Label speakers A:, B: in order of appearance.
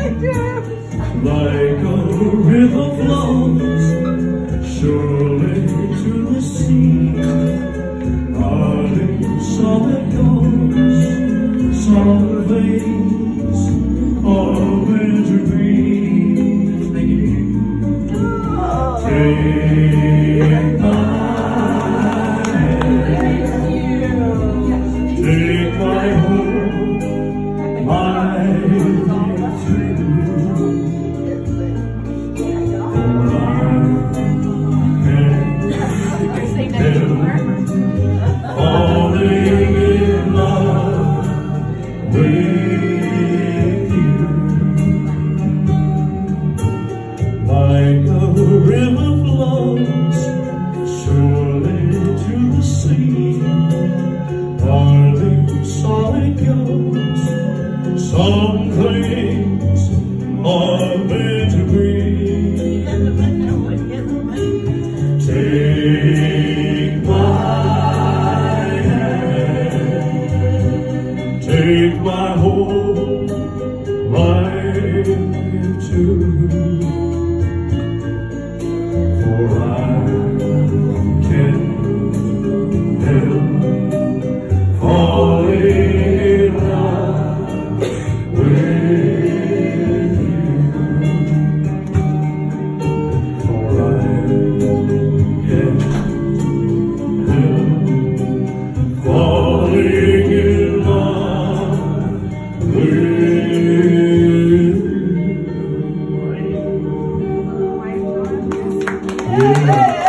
A: Like a river flows surely to the sea, darling, so it goes. Some things are meant to be. Thank you. Take my hand, take my home, my like a river flows surely to the sea, darling, so it goes. Some things are meant to be. Take my hand, take my whole life too. For I can help falling in love with you. For I can help falling in love with you. Yeah.